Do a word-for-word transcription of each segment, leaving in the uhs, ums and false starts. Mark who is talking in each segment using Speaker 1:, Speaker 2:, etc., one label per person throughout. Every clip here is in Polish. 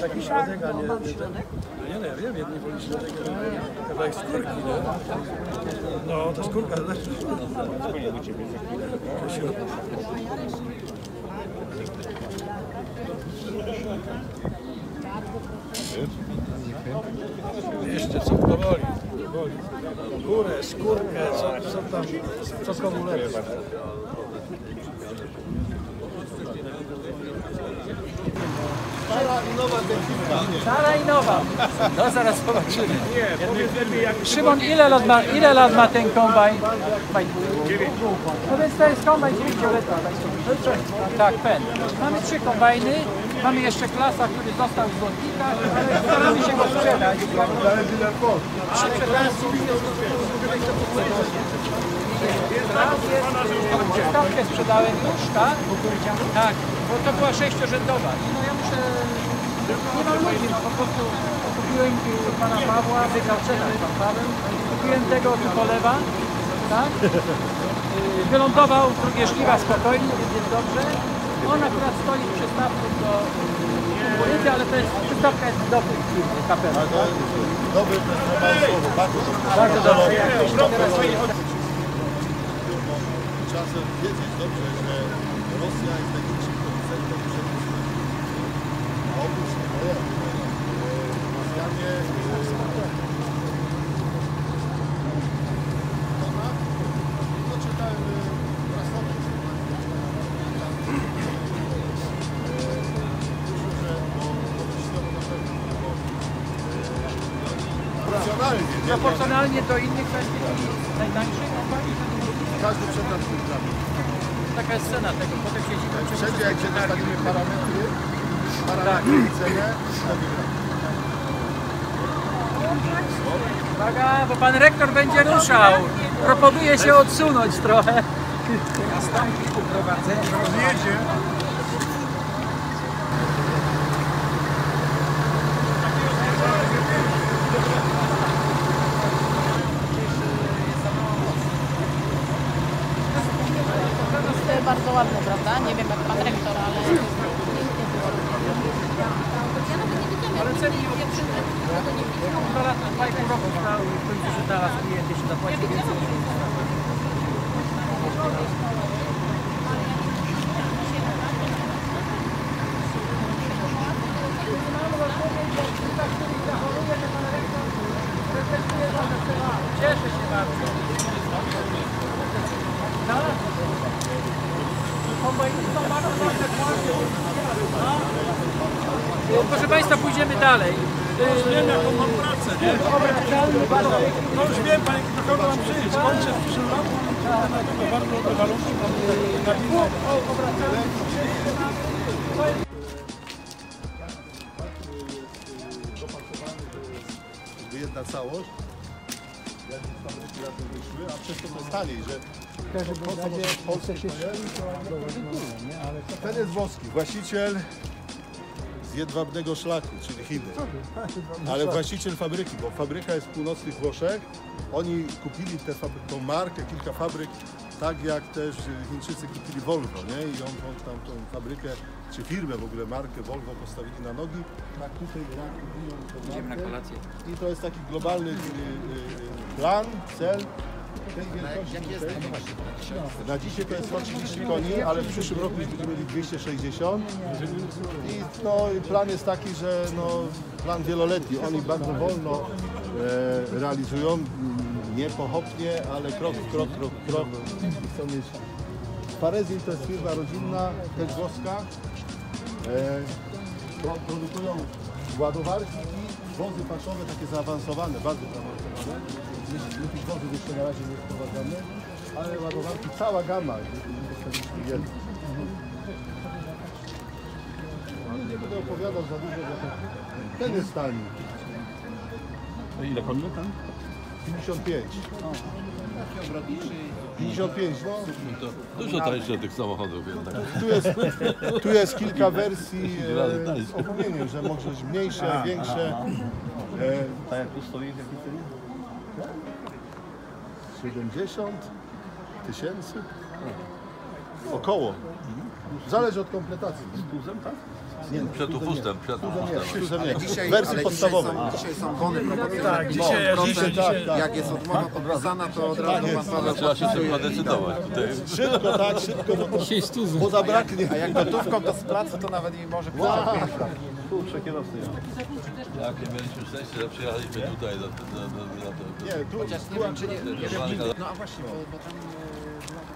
Speaker 1: taki środek, a nie... nie, nie, nie, ja wiem, jedni woli środek, a kawałek skórki, nie? No, to skórka, ale... Spokojnie do ciebie za chwilę. Jeszcze co powoli, powoli. Górę, skórkę, co, co tam, co komu lepiej.
Speaker 2: Stara i nowa dentystka.
Speaker 3: Stara i nowa. No zaraz zobaczymy. Szymon, ile lat ma, ile lat ma ten kombajn? No więc to jest kombajn dziewięcioletni. Tak, pen. Mamy trzy kombajny. Mamy jeszcze klasa, który został w złotnikach, ale staramy się go sprzedać. Przy przedawnicy stawkę sprzedałem już, tak? Tak, bo to była sześciorzędowa. No ja muszę... Nie mam ludzi, no po prostu kupiłem pana Pawła, wygrał cenę pan Paweł. Kupiłem tego tu polewa, tak? Wylądował, drugie szliwa spokojnie, więc jest dobrze. On akurat stoi w przystawku do kukurydzy, ale to jest, przystawka jest dobry kapela.
Speaker 2: Dobry, to jest normalne słowo, bardzo dobrze.
Speaker 3: Bardzo dobrze.
Speaker 2: Czasem wiedzieć dobrze, że Rosja jest największym producentem przemysłu. Oprócz tego, Rosjanie... No czytałem prasowe,
Speaker 3: Proporcjonalnie do innych kwestii najtańszych kompanii?
Speaker 2: Każdy przetarg w tym prawie.
Speaker 3: Taka jest cena tego, potem siedzimy.
Speaker 2: Wszędzie jak się dostaniemy parametry, parametry i cenę, to wygramy.
Speaker 3: Uwaga, bo pan rektor będzie ruszał. Proponuje się odsunąć trochę. Nastąpi uprowadzenie.
Speaker 2: Rozjedzie.
Speaker 4: Bardzo ładne, prawda? Nie wiem jak pan rektor, ale pięknie było. Ja nawet nie widziałem,
Speaker 3: Ale ceny nie
Speaker 4: wieprzymy.
Speaker 3: dwa lata, dwa i pół roku stał i w końcu się znalazł klient, jeśli zapłaci więcej. Cieszę się bardzo. Proszę Państwa, pójdziemy dalej.
Speaker 1: Już wiem, jaką mam pracę, nie? No już wiem, panie, do kogo mam przyjść. Kończę w przyszłym roku. Na bardzo dobre warunki.
Speaker 2: Jedna całość, jak fabryki razem wyszły, a przez to to jest taniej, że polskie ten jest włoski, właściciel z jedwabnego szlaku, czyli Chiny, ale właściciel fabryki, bo fabryka jest w północnych Włoszech, oni kupili tę tą markę, kilka fabryk, tak jak też Chińczycy kupili Volvo, nie? I on tam tą fabrykę, czy firmę w ogóle, markę Volvo postawili na nogi, tak tutaj
Speaker 3: Idziemy na kolację.
Speaker 2: i to jest taki globalny y, y, plan, cel tej wielkości tutaj. Na dzisiaj to jest sto trzydzieści koni, ale w przyszłym roku już będziemy mieli dwieście sześćdziesiąt i no, plan jest taki, że no, plan wieloletni, oni bardzo wolno e, realizują, nie pochopnie, ale krok w krok, krok w krok i chcą mieć. Parezin to jest firma rodzinna, też włoska, e, produkują ładowarki i wozy paszowe, takie zaawansowane, bardzo zaawansowane. My tych wozów jeszcze na razie nie wprowadzamy, ale ładowarki, cała gama, jedno. Nie będę opowiadał za dużo, bo ten jest tani.
Speaker 1: Ile koni tam?
Speaker 2: pięćdziesiąt pięć. pięćdziesiąt pięć, no.
Speaker 5: To dużo tańsze tych samochodów jednak.
Speaker 2: Tu jest, tu jest kilka wersji e, z opóźnieniem, że może być mniejsze, większe. E,
Speaker 1: A jak tu stoi, w jakiej cenie?
Speaker 2: siedemdziesiąt tysięcy? Około. Zależy od kompletacji.
Speaker 1: Z puzem, tak?
Speaker 2: Nie,
Speaker 5: Przed upustem, przed upustem.
Speaker 2: Tuzem nie,
Speaker 6: Dzisiaj,
Speaker 2: w wersji
Speaker 6: ale
Speaker 2: podstawowej.
Speaker 6: Dzisiaj są, dzisiaj są bony promocyjne.
Speaker 1: Tak, dzisiaj,
Speaker 6: procent.
Speaker 1: dzisiaj, dzisiaj.
Speaker 2: tak.
Speaker 6: Jak jest odmowa podpisana, to od razu pan Paweł
Speaker 5: Trzeba się
Speaker 6: podpisuje
Speaker 5: szybko
Speaker 6: i
Speaker 5: decydować. Tutaj
Speaker 2: Szybko, tak, szybko, bo, bo zabraknie.
Speaker 6: A jak gotówką to z placu, to nawet nie może
Speaker 2: Tak. Kurczę, kierowcy.
Speaker 5: jak nie mieliśmy szczęścia, że przyjechaliśmy tutaj do, do, do, do, do,
Speaker 2: Nie, tu,
Speaker 6: Chociaż nie wiem, czy nie, nie wiem.
Speaker 5: do, do,
Speaker 6: No a właśnie, bo, bo tam e, była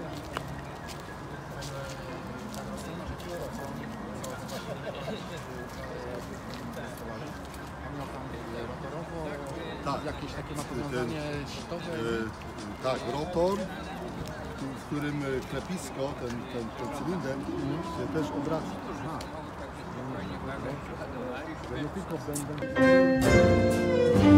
Speaker 6: Pan miał tam e, rotorowo,
Speaker 2: Tak.
Speaker 6: jakieś takie ma powiązanie sietowe.
Speaker 2: E, tak, rotor, w którym e, klepisko, ten, ten, ten cylinder się też obraca. Że nie tylko będą...